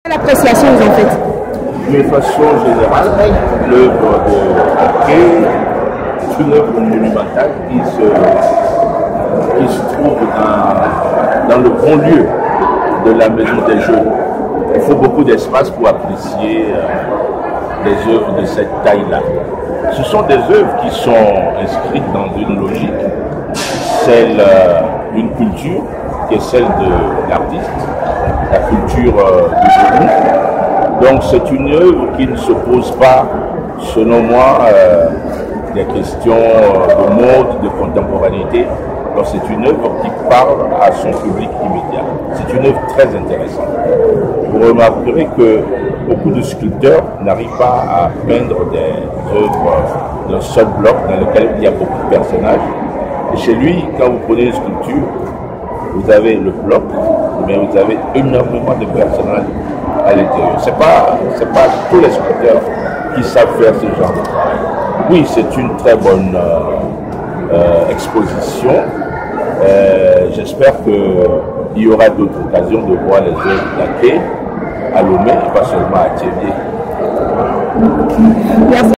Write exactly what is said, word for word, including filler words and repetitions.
Quelle appréciation vous en faites? De façon générale, l'œuvre de Quai est une œuvre monumentale qui se, qui se trouve dans, dans le bon lieu de la Maison des Jeux. Il faut beaucoup d'espace pour apprécier euh, des œuvres de cette taille-là. Ce sont des œuvres qui sont inscrites dans une logique, celle euh, d'une culture qui est celle de l'artiste, la culture euh, du Bénin. Donc c'est une œuvre qui ne se pose pas, selon moi, euh, des questions de mode, de contemporanéité. Donc c'est une œuvre qui parle à son public immédiat. C'est une œuvre très intéressante. Vous remarquerez que beaucoup de sculpteurs n'arrivent pas à peindre des œuvres d'un seul bloc dans lequel il y a beaucoup de personnages. Et chez lui, quand vous prenez une sculpture, vous avez le bloc, mais vous avez énormément de personnages à l'intérieur. Ce n'est pas, c'est pas tous les sculpteurs qui savent faire ce genre de travail. Oui, c'est une très bonne euh, euh, exposition. Euh, J'espère qu'il y aura d'autres occasions de voir les œuvres d'Aké à Lomé, et pas seulement à Thiévié. Merci.